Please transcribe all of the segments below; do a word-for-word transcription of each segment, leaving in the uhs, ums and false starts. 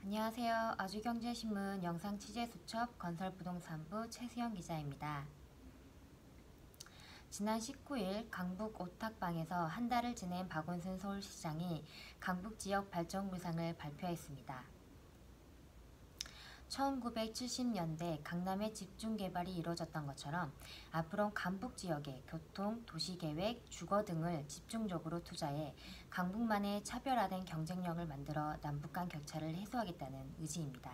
안녕하세요. 아주경제신문 영상취재수첩 건설부동산부 최수영 기자입니다. 지난 십구일 강북 오탁방에서 한 달을 지낸 박원순 서울시장이 강북지역 발전구상을 발표했습니다. 천구백칠십 년대 강남의 집중개발이 이루어졌던 것처럼 앞으로 강북지역에 교통, 도시계획, 주거 등을 집중적으로 투자해 강북만의 차별화된 경쟁력을 만들어 남북 간 격차를 해소하겠다는 의지입니다.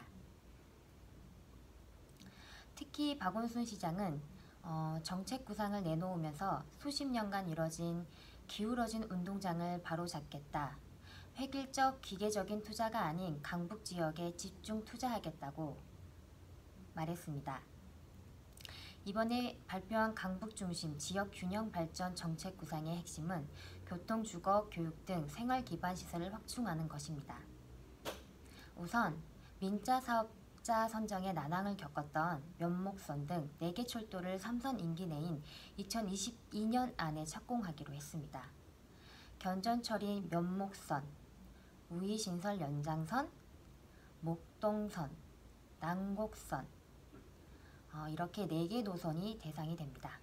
특히 박원순 시장은 어, 정책 구상을 내놓으면서 수십 년간 이뤄진 기울어진 운동장을 바로잡겠다. 획일적 기계적인 투자가 아닌 강북 지역에 집중 투자하겠다고 말했습니다. 이번에 발표한 강북 중심 지역 균형 발전 정책 구상의 핵심은 교통, 주거, 교육 등 생활 기반 시설을 확충하는 것입니다. 우선 민자 사업자 선정에 난항을 겪었던 면목선 등 네 개 철도를 삼선 임기 내인 이천이십이 년 안에 착공하기로 했습니다. 견전철이 면목선, 우이신설 연장선, 목동선, 난곡선 어, 이렇게 네 개 노선이 대상이 됩니다.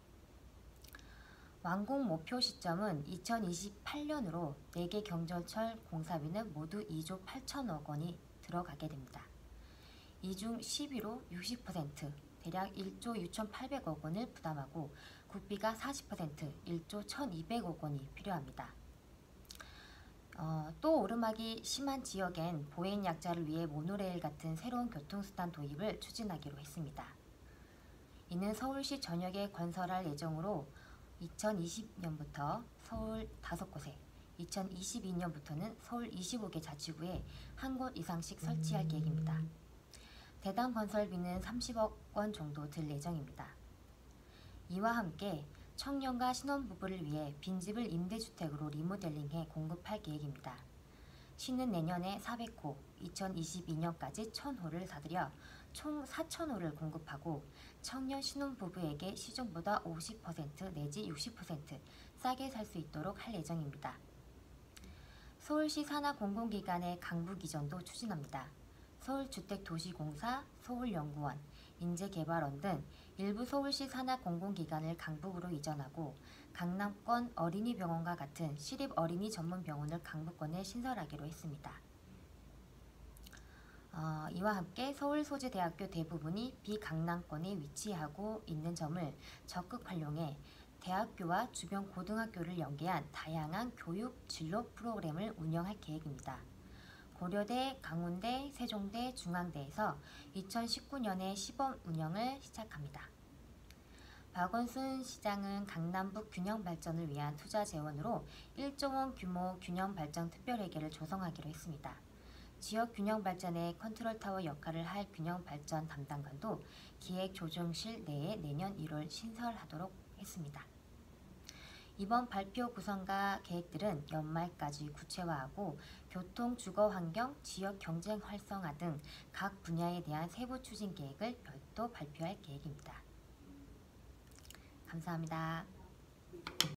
완공 목표 시점은 이천이십팔 년으로 네 개 경전철 공사비는 모두 이조 팔천억 원이 들어가게 됩니다. 이 중 십위로 육십 퍼센트 대략 일조 육천팔백억 원을 부담하고 국비가 사십 퍼센트 일조 천이백억 원이 필요합니다. 어, 또 오르막이 심한 지역엔 보행 약자를 위해 모노레일 같은 새로운 교통수단 도입을 추진하기로 했습니다. 이는 서울시 전역에 건설할 예정으로 이천이십 년부터 서울 다섯 곳에, 이천이십이 년부터는 서울 이십오 개 자치구에 한 곳 이상씩 설치할 계획입니다. 대당 건설비는 삼십억 원 정도 들 예정입니다. 이와 함께 청년과 신혼부부를 위해 빈집을 임대주택으로 리모델링해 공급할 계획입니다. 시는 내년에 사백 호, 이천이십이 년까지 천 호를 사들여 총 사천 호를 공급하고 청년 신혼부부에게 시중보다 오십 퍼센트 내지 육십 퍼센트 싸게 살 수 있도록 할 예정입니다. 서울시 산하 공공기관의 강북 이전도 추진합니다. 서울주택도시공사, 서울연구원, 인재개발원 등 일부 서울시 산하 공공기관을 강북으로 이전하고 강남권 어린이병원과 같은 시립 어린이 전문 병원을 강북권에 신설하기로 했습니다. 어, 이와 함께 서울 소재 대학교 대부분이 비강남권에 위치하고 있는 점을 적극 활용해 대학교와 주변 고등학교를 연계한 다양한 교육 진로 프로그램을 운영할 계획입니다. 고려대, 강원대, 세종대, 중앙대에서 이천십구 년에 시범 운영을 시작합니다. 박원순 시장은 강남북 균형 발전을 위한 투자 재원으로 일조 원 규모 균형 발전 특별회계를 조성하기로 했습니다. 지역 균형 발전의 컨트롤타워 역할을 할 균형 발전 담당관도 기획조정실 내에 내년 일월 신설하도록 했습니다. 이번 발표 구성과 계획들은 연말까지 구체화하고 교통, 주거 환경, 지역 경쟁 활성화 등 각 분야에 대한 세부 추진 계획을 별도 발표할 계획입니다. 감사합니다.